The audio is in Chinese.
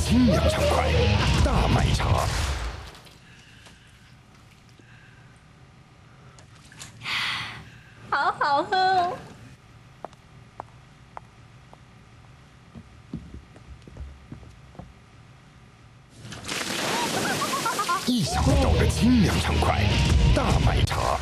清凉畅快，大麦茶。 好好喝哦！ 意想不到的清凉畅快，大麦茶。